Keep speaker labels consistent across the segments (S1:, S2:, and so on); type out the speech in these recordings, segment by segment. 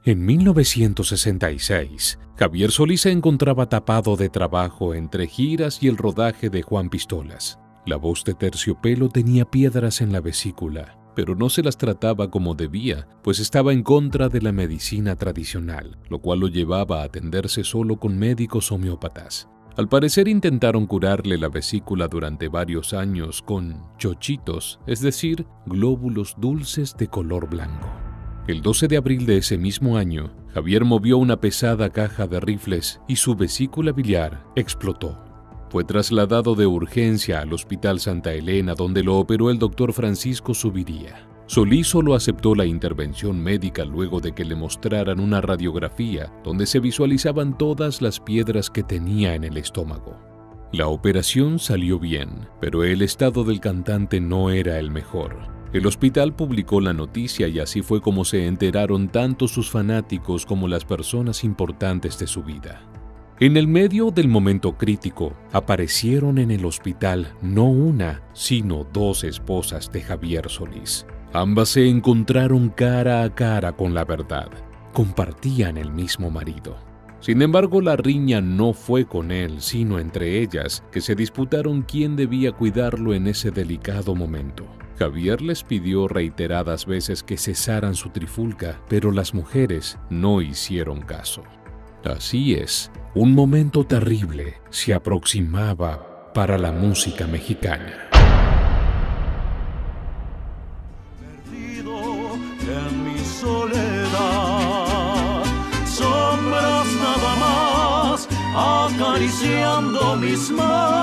S1: En 1966, Javier Solís se encontraba tapado de trabajo entre giras y el rodaje de Juan Pistolas. La voz de Terciopelo tenía piedras en la vesícula, pero no se las trataba como debía, pues estaba en contra de la medicina tradicional, lo cual lo llevaba a atenderse solo con médicos homeópatas. Al parecer intentaron curarle la vesícula durante varios años con chochitos, es decir, glóbulos dulces de color blanco. El 12 de abril de ese mismo año, Javier movió una pesada caja de rifles y su vesícula biliar explotó. Fue trasladado de urgencia al Hospital Santa Elena, donde lo operó el doctor Francisco Zuviría. Solís solo aceptó la intervención médica luego de que le mostraran una radiografía donde se visualizaban todas las piedras que tenía en el estómago. La operación salió bien, pero el estado del cantante no era el mejor. El hospital publicó la noticia y así fue como se enteraron tanto sus fanáticos como las personas importantes de su vida. En el medio del momento crítico, aparecieron en el hospital no una, sino dos esposas de Javier Solís. Ambas se encontraron cara a cara con la verdad. Compartían el mismo marido. Sin embargo, la riña no fue con él, sino entre ellas, que se disputaron quién debía cuidarlo en ese delicado momento. Javier les pidió reiteradas veces que cesaran su trifulca, pero las mujeres no hicieron caso. Así es, un momento terrible se aproximaba para la música mexicana.
S2: Perdido en mi soledad, sombras nada más acariciando mis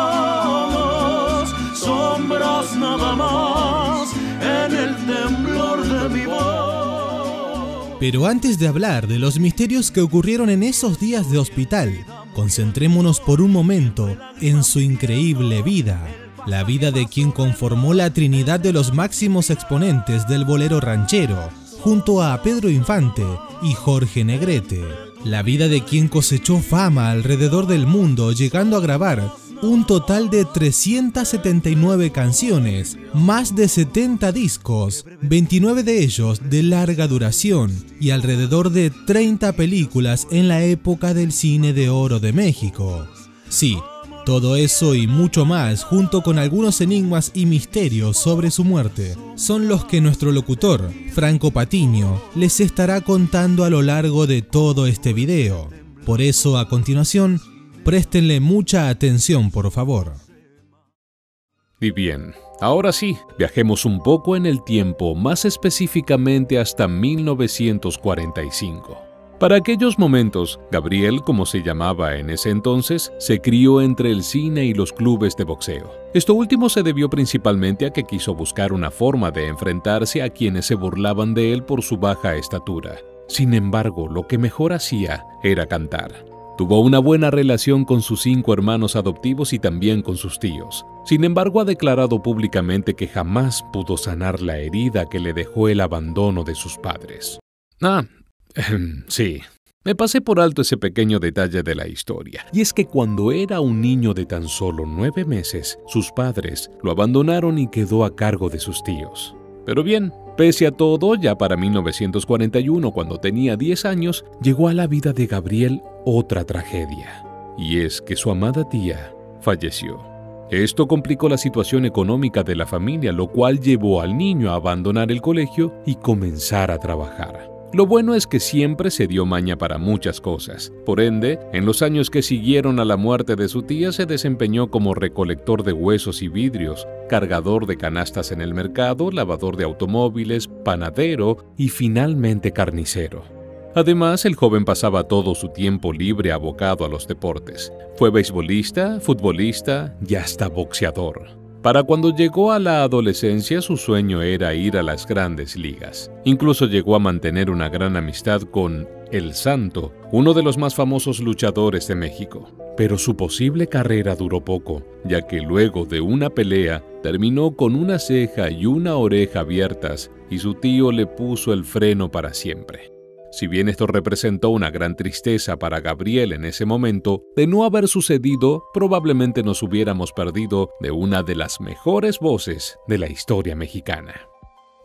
S2: manos, sombras nada más en el temblor de mi voz.
S3: Pero antes de hablar de los misterios que ocurrieron en esos días de hospital, concentrémonos por un momento en su increíble vida, la vida de quien conformó la trinidad de los máximos exponentes del bolero ranchero, junto a Pedro Infante y Jorge Negrete, la vida de quien cosechó fama alrededor del mundo, llegando a grabar un total de 379 canciones, más de 70 discos, 29 de ellos de larga duración y alrededor de 30 películas en la época del cine de oro de México. Sí, todo eso y mucho más, junto con algunos enigmas y misterios sobre su muerte, son los que nuestro locutor, Franco Patiño, les estará contando a lo largo de todo este video. Por eso, a continuación, préstenle mucha atención, por favor.
S1: Y bien, ahora sí, viajemos un poco en el tiempo, más específicamente hasta 1945. Para aquellos momentos, Gabriel, como se llamaba en ese entonces, se crió entre el cine y los clubes de boxeo. Esto último se debió principalmente a que quiso buscar una forma de enfrentarse a quienes se burlaban de él por su baja estatura. Sin embargo, lo que mejor hacía era cantar. Tuvo una buena relación con sus 5 hermanos adoptivos y también con sus tíos. Sin embargo, ha declarado públicamente que jamás pudo sanar la herida que le dejó el abandono de sus padres. Sí, me pasé por alto ese pequeño detalle de la historia. Y es que cuando era un niño de tan solo 9 meses, sus padres lo abandonaron y quedó a cargo de sus tíos. Pero bien, pese a todo, ya para 1941, cuando tenía 10 años, llegó a la vida de Gabriel otra tragedia. Y es que su amada tía falleció. Esto complicó la situación económica de la familia, lo cual llevó al niño a abandonar el colegio y comenzar a trabajar. Lo bueno es que siempre se dio maña para muchas cosas. Por ende, en los años que siguieron a la muerte de su tía se desempeñó como recolector de huesos y vidrios, cargador de canastas en el mercado, lavador de automóviles, panadero y finalmente carnicero. Además, el joven pasaba todo su tiempo libre abocado a los deportes. Fue beisbolista, futbolista y hasta boxeador. Para cuando llegó a la adolescencia, su sueño era ir a las grandes ligas. Incluso llegó a mantener una gran amistad con El Santo, uno de los más famosos luchadores de México. Pero su posible carrera duró poco, ya que luego de una pelea, terminó con una ceja y una oreja abiertas y su tío le puso el freno para siempre. Si bien esto representó una gran tristeza para Gabriel en ese momento, de no haber sucedido, probablemente nos hubiéramos perdido de una de las mejores voces de la historia mexicana.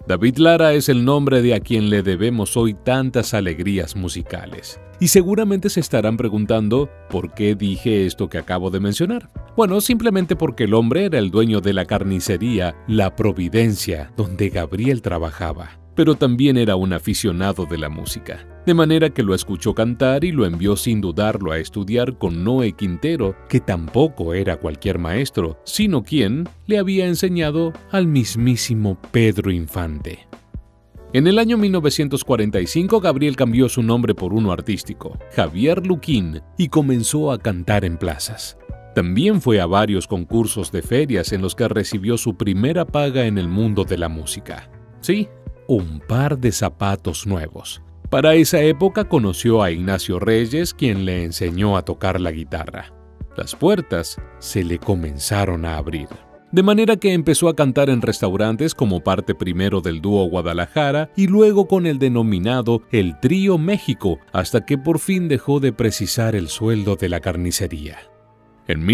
S1: David Lara es el nombre de a quien le debemos hoy tantas alegrías musicales. Y seguramente se estarán preguntando ¿por qué dije esto que acabo de mencionar? Bueno, simplemente porque el hombre era el dueño de la carnicería La Providencia, donde Gabriel trabajaba. Pero también era un aficionado de la música, de manera que lo escuchó cantar y lo envió sin dudarlo a estudiar con Noé Quintero, que tampoco era cualquier maestro, sino quien le había enseñado al mismísimo Pedro Infante. En el año 1945, Gabriel cambió su nombre por uno artístico, Javier Luquín, y comenzó a cantar en plazas. También fue a varios concursos de ferias en los que recibió su primera paga en el mundo de la música. Sí, un par de zapatos nuevos. Para esa época conoció a Ignacio Reyes, quien le enseñó a tocar la guitarra. Las puertas se le comenzaron a abrir. De manera que empezó a cantar en restaurantes como parte primero del dúo Guadalajara y luego con el denominado El Trío México, hasta que por fin dejó de precisar el sueldo de la carnicería. En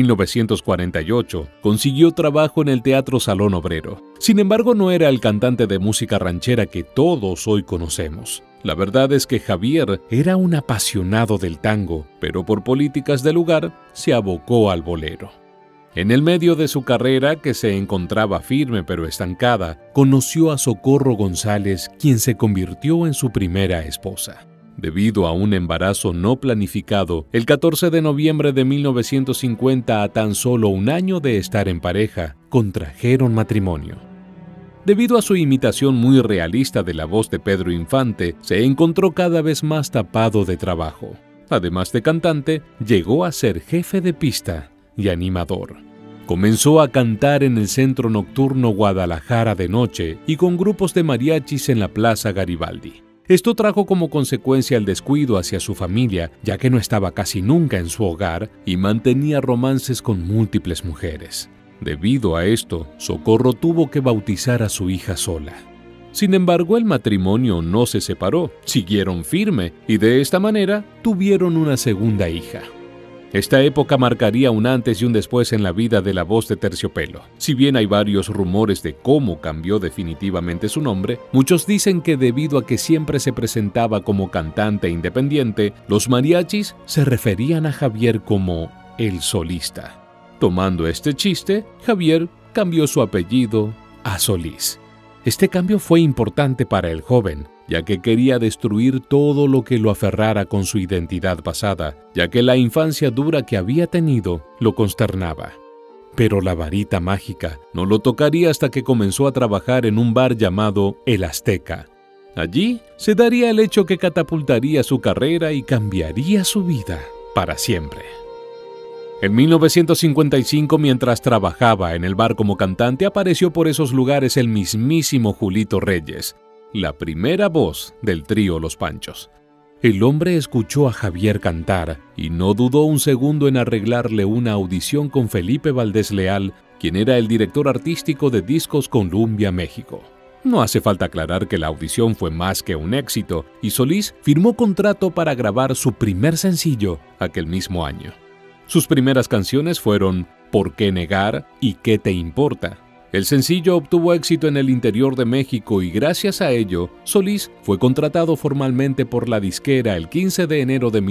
S1: 1948 consiguió trabajo en el Teatro Salón Obrero. Sin embargo, no era el cantante de música ranchera que todos hoy conocemos. La verdad es que Javier era un apasionado del tango, pero por políticas del lugar se abocó al bolero. En el medio de su carrera, que se encontraba firme pero estancada, conoció a Socorro González, quien se convirtió en su primera esposa. Debido a un embarazo no planificado, el 14 de noviembre de 1950, a tan solo un año de estar en pareja, contrajeron matrimonio. Debido a su imitación muy realista de la voz de Pedro Infante, se encontró cada vez más tapado de trabajo. Además de cantante, llegó a ser jefe de pista y animador. Comenzó a cantar en el Centro Nocturno Guadalajara de noche y con grupos de mariachis en la Plaza Garibaldi. Esto trajo como consecuencia el descuido hacia su familia, ya que no estaba casi nunca en su hogar y mantenía romances con múltiples mujeres. Debido a esto, Socorro tuvo que bautizar a su hija sola. Sin embargo, el matrimonio no se separó, siguieron firme y de esta manera tuvieron una segunda hija. Esta época marcaría un antes y un después en la vida de la voz de Terciopelo. Si bien hay varios rumores de cómo cambió definitivamente su nombre, muchos dicen que debido a que siempre se presentaba como cantante independiente, los mariachis se referían a Javier como el solista. Tomando este chiste, Javier cambió su apellido a Solís. Este cambio fue importante para el joven, ya que quería destruir todo lo que lo aferrara con su identidad pasada, ya que la infancia dura que había tenido lo consternaba. Pero la varita mágica no lo tocaría hasta que comenzó a trabajar en un bar llamado El Azteca. Allí se daría el hecho que catapultaría su carrera y cambiaría su vida para siempre. En 1955, mientras trabajaba en el bar como cantante, apareció por esos lugares el mismísimo Julito Reyes, la primera voz del trío Los Panchos. El hombre escuchó a Javier cantar y no dudó un segundo en arreglarle una audición con Felipe Valdés Leal, quien era el director artístico de Discos Columbia México. No hace falta aclarar que la audición fue más que un éxito y Solís firmó contrato para grabar su primer sencillo aquel mismo año. Sus primeras canciones fueron ¿Por qué negar? y ¿Qué te importa? El sencillo obtuvo éxito en el interior de México y gracias a ello, Solís fue contratado formalmente por la disquera el 15 de enero de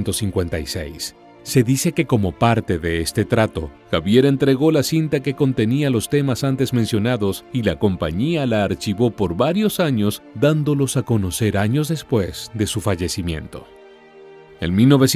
S1: 1956. Se dice que como parte de este trato, Javier entregó la cinta que contenía los temas antes mencionados y la compañía la archivó por varios años, dándolos a conocer años después de su fallecimiento. En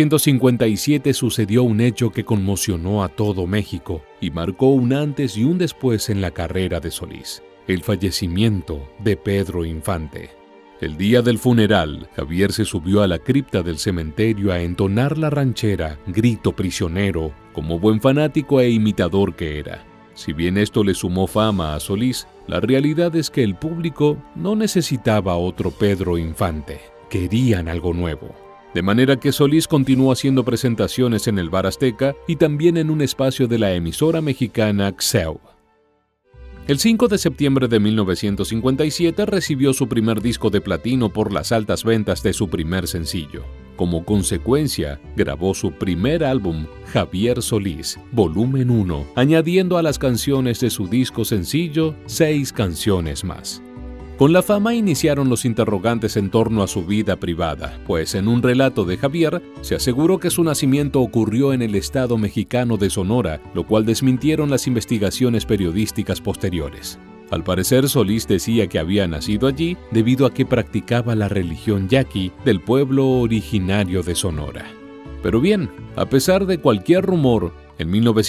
S1: 1957 sucedió un hecho que conmocionó a todo México y marcó un antes y un después en la carrera de Solís: el fallecimiento de Pedro Infante. El día del funeral, Javier se subió a la cripta del cementerio a entonar la ranchera Grito Prisionero, como buen fanático e imitador que era. Si bien esto le sumó fama a Solís, la realidad es que el público no necesitaba otro Pedro Infante, querían algo nuevo. De manera que Solís continuó haciendo presentaciones en el Bar Azteca y también en un espacio de la emisora mexicana XEW. El 5 de septiembre de 1957 recibió su primer disco de platino por las altas ventas de su primer sencillo. Como consecuencia, grabó su primer álbum, Javier Solís, Volumen 1, añadiendo a las canciones de su disco sencillo 6 canciones más. Con la fama iniciaron los interrogantes en torno a su vida privada, pues en un relato de Javier se aseguró que su nacimiento ocurrió en el estado mexicano de Sonora, lo cual desmintieron las investigaciones periodísticas posteriores. Al parecer, Solís decía que había nacido allí debido a que practicaba la religión yaqui del pueblo originario de Sonora. Pero bien, a pesar de cualquier rumor, en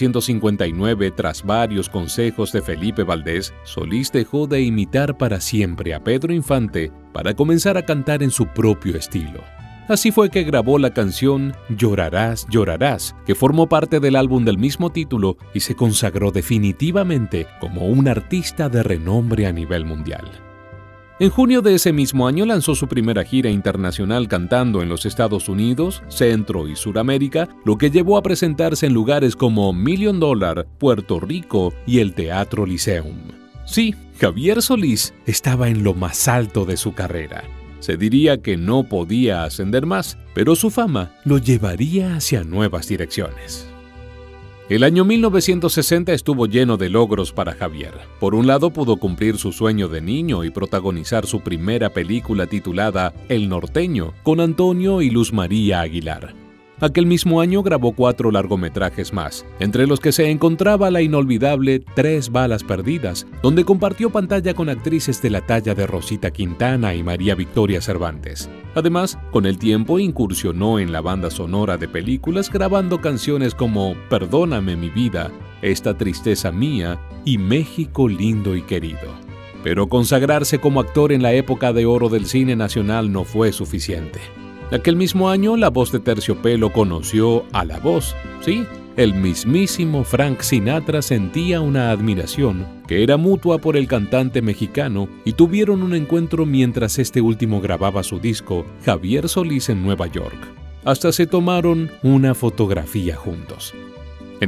S1: 1959, tras varios consejos de Felipe Valdés, Solís dejó de imitar para siempre a Pedro Infante para comenzar a cantar en su propio estilo. Así fue que grabó la canción Llorarás, llorarás, que formó parte del álbum del mismo título y se consagró definitivamente como un artista de renombre a nivel mundial. En junio de ese mismo año lanzó su primera gira internacional cantando en los Estados Unidos, Centro y Suramérica, lo que llevó a presentarse en lugares como Million Dollar, Puerto Rico y el Teatro Lyceum. Sí, Javier Solís estaba en lo más alto de su carrera. Se diría que no podía ascender más, pero su fama lo llevaría hacia nuevas direcciones. El año 1960 estuvo lleno de logros para Javier. Por un lado, pudo cumplir su sueño de niño y protagonizar su primera película titulada El Norteño, con Antonio y Luz María Aguilar. Aquel mismo año grabó 4 largometrajes más, entre los que se encontraba la inolvidable 3 balas perdidas, donde compartió pantalla con actrices de la talla de Rosita Quintana y María Victoria Cervantes. Además, con el tiempo incursionó en la banda sonora de películas grabando canciones como Perdóname mi vida, Esta tristeza mía y México lindo y querido. Pero consagrarse como actor en la época de oro del cine nacional no fue suficiente. Aquel mismo año, la voz de Terciopelo conoció a La Voz. Sí, el mismísimo Frank Sinatra sentía una admiración que era mutua por el cantante mexicano y tuvieron un encuentro mientras este último grababa su disco Javier Solís en Nueva York. Hasta se tomaron una fotografía juntos. En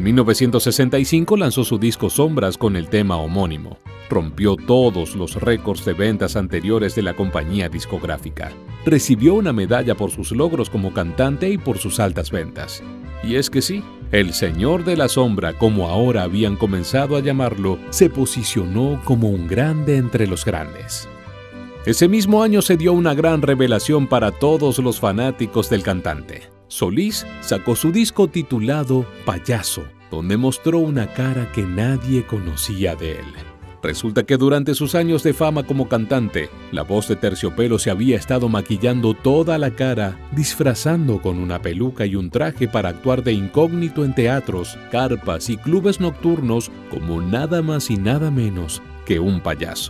S1: 1965 lanzó su disco Sombras con el tema homónimo. Rompió todos los récords de ventas anteriores de la compañía discográfica. Recibió una medalla por sus logros como cantante y por sus altas ventas. Y es que sí, el Señor de la Sombra, como ahora habían comenzado a llamarlo, se posicionó como un grande entre los grandes. Ese mismo año se dio una gran revelación para todos los fanáticos del cantante. Solís sacó su disco titulado Payaso, donde mostró una cara que nadie conocía de él. Resulta que durante sus años de fama como cantante, la voz de Terciopelo se había estado maquillando toda la cara, disfrazando con una peluca y un traje para actuar de incógnito en teatros, carpas y clubes nocturnos como nada más y nada menos que un payaso.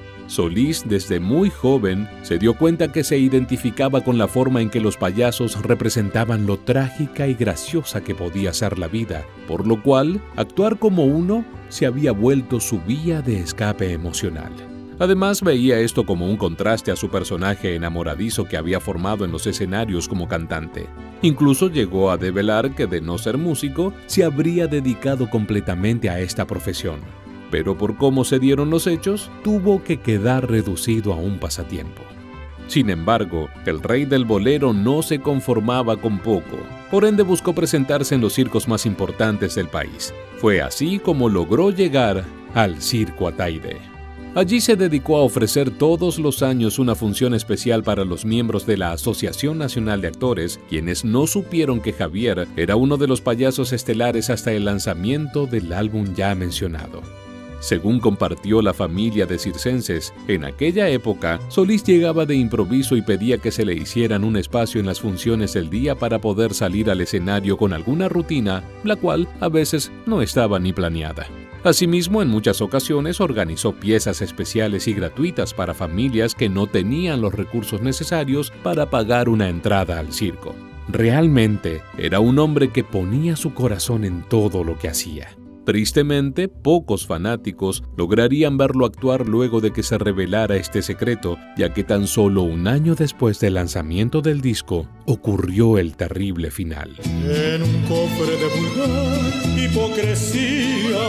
S1: Solís, desde muy joven, se dio cuenta que se identificaba con la forma en que los payasos representaban lo trágica y graciosa que podía ser la vida, por lo cual, actuar como uno se había vuelto su vía de escape emocional. Además, veía esto como un contraste a su personaje enamoradizo que había formado en los escenarios como cantante. Incluso llegó a develar que, de no ser músico, se habría dedicado completamente a esta profesión. Pero por cómo se dieron los hechos, tuvo que quedar reducido a un pasatiempo. Sin embargo, el rey del bolero no se conformaba con poco, por ende buscó presentarse en los circos más importantes del país. Fue así como logró llegar al Circo Ataide. Allí se dedicó a ofrecer todos los años una función especial para los miembros de la Asociación Nacional de Actores, quienes no supieron que Javier era uno de los payasos estelares hasta el lanzamiento del álbum ya mencionado. Según compartió la familia de circenses, en aquella época, Solís llegaba de improviso y pedía que se le hicieran un espacio en las funciones del día para poder salir al escenario con alguna rutina, la cual a veces no estaba ni planeada. Asimismo, en muchas ocasiones organizó piezas especiales y gratuitas para familias que no tenían los recursos necesarios para pagar una entrada al circo. Realmente, era un hombre que ponía su corazón en todo lo que hacía. Tristemente, pocos fanáticos lograrían verlo actuar luego de que se revelara este secreto, ya que tan solo un año después del lanzamiento del disco, ocurrió el terrible final.
S2: En un cofre de vulgar hipocresía,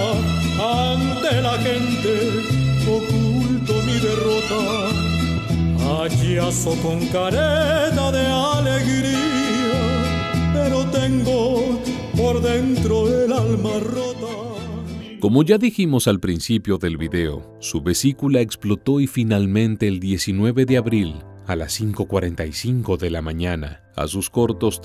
S2: ante la gente oculto mi derrota, hallazo con careta de alegría, pero tengo por dentro el alma rota.
S1: Como ya dijimos al principio del video, su vesícula explotó y finalmente el 19 de abril, a las 5:45 de la mañana, a sus cortos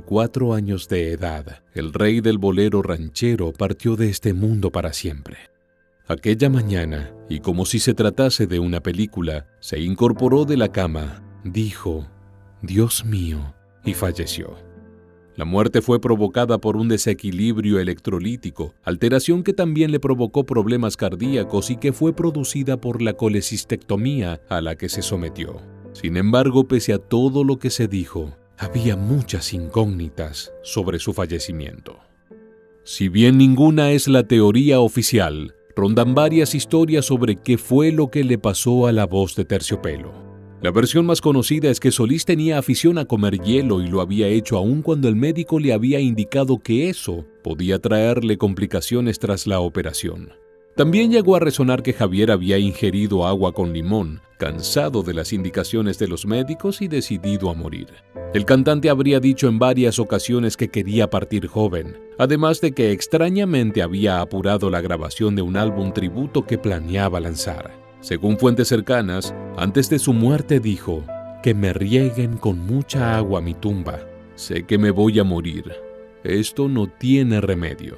S1: 34 años de edad, el rey del bolero ranchero partió de este mundo para siempre. Aquella mañana, y como si se tratase de una película, se incorporó de la cama, dijo, «Dios mío», y falleció. La muerte fue provocada por un desequilibrio electrolítico, alteración que también le provocó problemas cardíacos y que fue producida por la colecistectomía a la que se sometió. Sin embargo, pese a todo lo que se dijo, había muchas incógnitas sobre su fallecimiento. Si bien ninguna es la teoría oficial, rondan varias historias sobre qué fue lo que le pasó a la voz de Terciopelo. La versión más conocida es que Solís tenía afición a comer hielo y lo había hecho aún cuando el médico le había indicado que eso podía traerle complicaciones tras la operación. También llegó a resonar que Javier había ingerido agua con limón, cansado de las indicaciones de los médicos y decidido a morir. El cantante habría dicho en varias ocasiones que quería partir joven, además de que extrañamente había apurado la grabación de un álbum tributo que planeaba lanzar. Según fuentes cercanas, antes de su muerte dijo, «Que me rieguen con mucha agua mi tumba. Sé que me voy a morir. Esto no tiene remedio».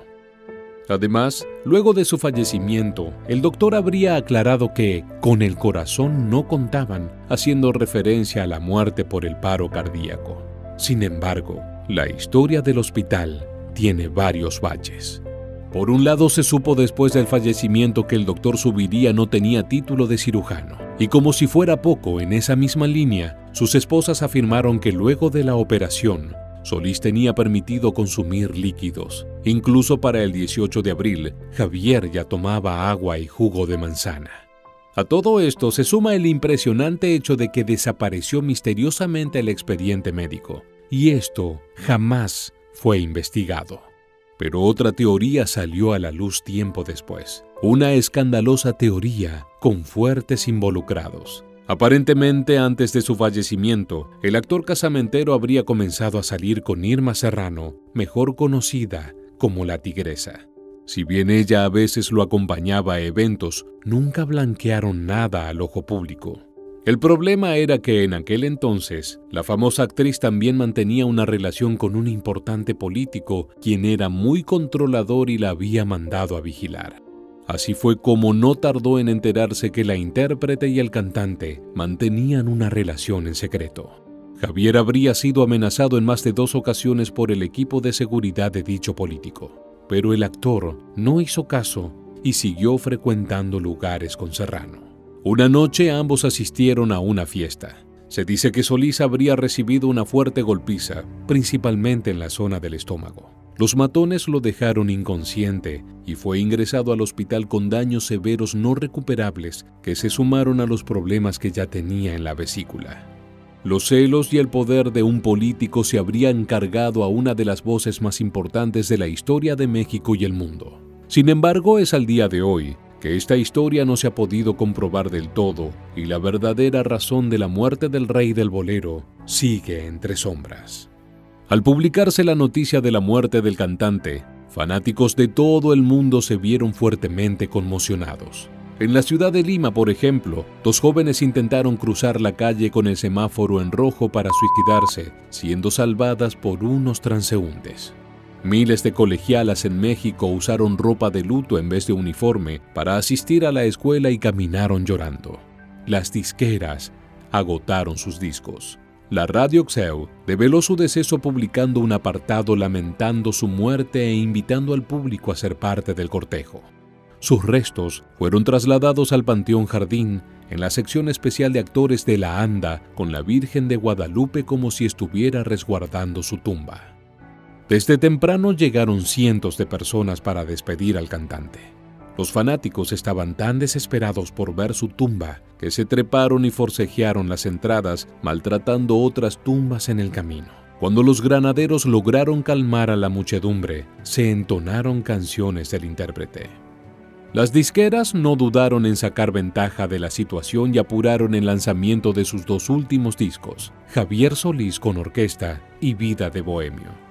S1: Además, luego de su fallecimiento, el doctor habría aclarado que con el corazón no contaban, haciendo referencia a la muerte por el paro cardíaco. Sin embargo, la historia del hospital tiene varios baches. Por un lado, se supo después del fallecimiento que el doctor Zuviría no tenía título de cirujano. Y como si fuera poco, en esa misma línea, sus esposas afirmaron que luego de la operación, Solís tenía permitido consumir líquidos. Incluso para el 18 de abril, Javier ya tomaba agua y jugo de manzana. A todo esto se suma el impresionante hecho de que desapareció misteriosamente el expediente médico. Y esto jamás fue investigado. Pero otra teoría salió a la luz tiempo después. Una escandalosa teoría con fuertes involucrados. Aparentemente, antes de su fallecimiento, el actor casamentero habría comenzado a salir con Irma Serrano, mejor conocida como la Tigresa. Si bien ella a veces lo acompañaba a eventos, nunca blanquearon nada al ojo público. El problema era que en aquel entonces, la famosa actriz también mantenía una relación con un importante político, quien era muy controlador y la había mandado a vigilar. Así fue como no tardó en enterarse que la intérprete y el cantante mantenían una relación en secreto. Javier habría sido amenazado en más de 2 ocasiones por el equipo de seguridad de dicho político, pero el actor no hizo caso y siguió frecuentando lugares con Serrano. Una noche ambos asistieron a una fiesta. Se dice que Solís habría recibido una fuerte golpiza, principalmente en la zona del estómago. Los matones lo dejaron inconsciente y fue ingresado al hospital con daños severos no recuperables que se sumaron a los problemas que ya tenía en la vesícula. Los celos y el poder de un político se habrían cargado a una de las voces más importantes de la historia de México y el mundo. Sin embargo, es al día de hoy que esta historia no se ha podido comprobar del todo y la verdadera razón de la muerte del rey del bolero sigue entre sombras. Al publicarse la noticia de la muerte del cantante, fanáticos de todo el mundo se vieron fuertemente conmocionados. En la ciudad de Lima, por ejemplo, 2 jóvenes intentaron cruzar la calle con el semáforo en rojo para suicidarse, siendo salvadas por unos transeúntes. Miles de colegialas en México usaron ropa de luto en vez de uniforme para asistir a la escuela y caminaron llorando. Las disqueras agotaron sus discos. La radio Xeu develó su deceso publicando un apartado lamentando su muerte e invitando al público a ser parte del cortejo. Sus restos fueron trasladados al Panteón Jardín en la sección especial de actores de la ANDA con la Virgen de Guadalupe como si estuviera resguardando su tumba. Desde temprano llegaron cientos de personas para despedir al cantante. Los fanáticos estaban tan desesperados por ver su tumba que se treparon y forcejearon las entradas, maltratando otras tumbas en el camino. Cuando los granaderos lograron calmar a la muchedumbre, se entonaron canciones del intérprete. Las disqueras no dudaron en sacar ventaja de la situación y apuraron el lanzamiento de sus 2 últimos discos, Javier Solís con orquesta y Vida de Bohemio.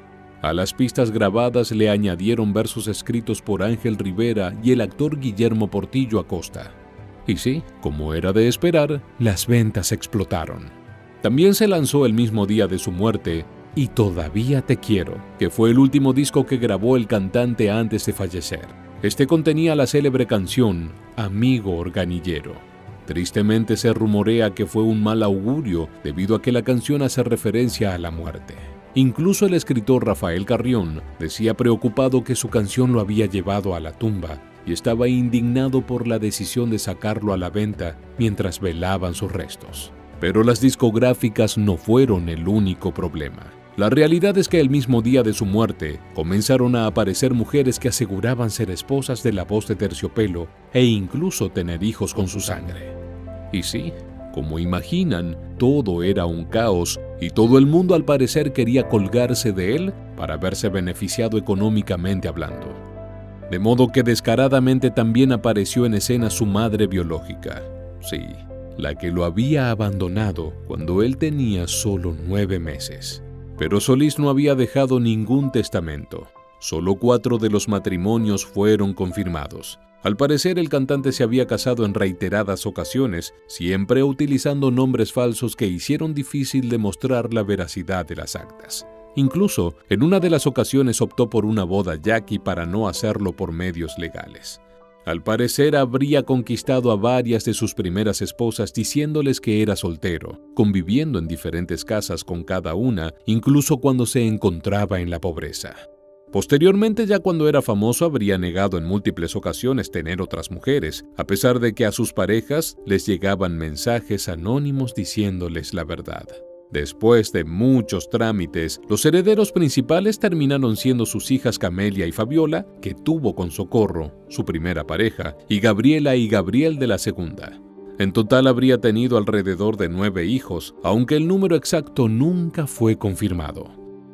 S1: A las pistas grabadas le añadieron versos escritos por Ángel Rivera y el actor Guillermo Portillo Acosta. Y sí, como era de esperar, las ventas explotaron. También se lanzó el mismo día de su muerte Y Todavía Te Quiero, que fue el último disco que grabó el cantante antes de fallecer. Este contenía la célebre canción Amigo Organillero. Tristemente se rumorea que fue un mal augurio debido a que la canción hace referencia a la muerte. Incluso el escritor Rafael Carrión decía preocupado que su canción lo había llevado a la tumba y estaba indignado por la decisión de sacarlo a la venta mientras velaban sus restos. Pero las discográficas no fueron el único problema. La realidad es que el mismo día de su muerte comenzaron a aparecer mujeres que aseguraban ser esposas de La Voz de Terciopelo e incluso tener hijos con su sangre. Y sí, como imaginan, todo era un caos y todo el mundo al parecer quería colgarse de él para verse beneficiado económicamente hablando. De modo que descaradamente también apareció en escena su madre biológica. Sí, la que lo había abandonado cuando él tenía solo 9 meses. Pero Solís no había dejado ningún testamento. Solo 4 de los matrimonios fueron confirmados. Al parecer, el cantante se había casado en reiteradas ocasiones, siempre utilizando nombres falsos que hicieron difícil demostrar la veracidad de las actas. Incluso, en una de las ocasiones optó por una boda yaqui para no hacerlo por medios legales. Al parecer, habría conquistado a varias de sus primeras esposas diciéndoles que era soltero, conviviendo en diferentes casas con cada una, incluso cuando se encontraba en la pobreza. Posteriormente, ya cuando era famoso, habría negado en múltiples ocasiones tener otras mujeres, a pesar de que a sus parejas les llegaban mensajes anónimos diciéndoles la verdad. Después de muchos trámites, los herederos principales terminaron siendo sus hijas Camelia y Fabiola, que tuvo con Socorro, su primera pareja, y Gabriela y Gabriel de la segunda. En total habría tenido alrededor de 9 hijos, aunque el número exacto nunca fue confirmado.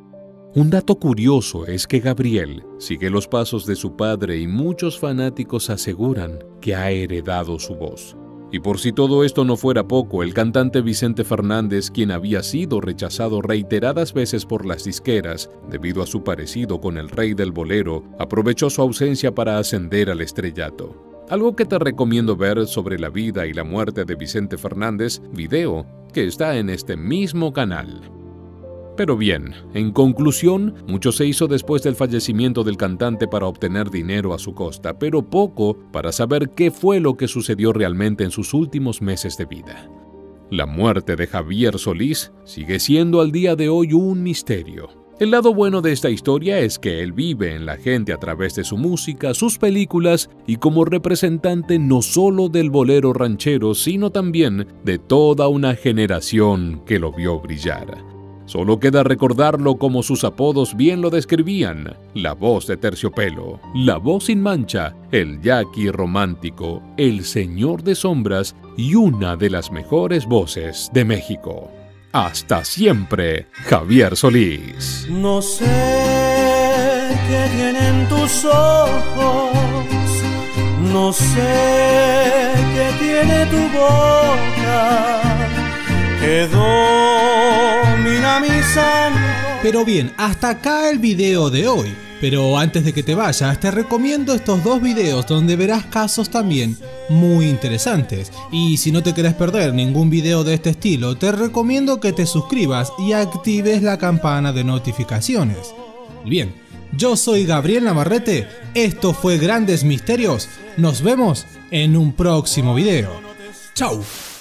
S1: Un dato curioso es que Gabriel sigue los pasos de su padre y muchos fanáticos aseguran que ha heredado su voz. Y por si todo esto no fuera poco, el cantante Vicente Fernández, quien había sido rechazado reiteradas veces por las disqueras debido a su parecido con el rey del bolero, aprovechó su ausencia para ascender al estrellato. Algo que te recomiendo ver sobre la vida y la muerte de Vicente Fernández, video que está en este mismo canal. Pero bien, en conclusión, mucho se hizo después del fallecimiento del cantante para obtener dinero a su costa, pero poco para saber qué fue lo que sucedió realmente en sus últimos meses de vida. La muerte de Javier Solís sigue siendo al día de hoy un misterio. El lado bueno de esta historia es que él vive en la gente a través de su música, sus películas y como representante no solo del bolero ranchero, sino también de toda una generación que lo vio brillar. Solo queda recordarlo como sus apodos bien lo describían: La Voz de Terciopelo, La Voz Sin Mancha, el yaqui romántico, el Señor de Sombras y una de las mejores voces de México. Hasta siempre, Javier Solís.
S2: No sé qué tienen tus ojos, no sé qué tiene tu boca, que domina mi sangre.
S3: Pero bien, hasta acá el video de hoy. Pero antes de que te vayas, te recomiendo estos 2 videos donde verás casos también muy interesantes. Y si no te querés perder ningún video de este estilo, te recomiendo que te suscribas y actives la campana de notificaciones. Bien, yo soy Gabriel Navarrete, esto fue Grandes Misterios, nos vemos en un próximo video. ¡Chau!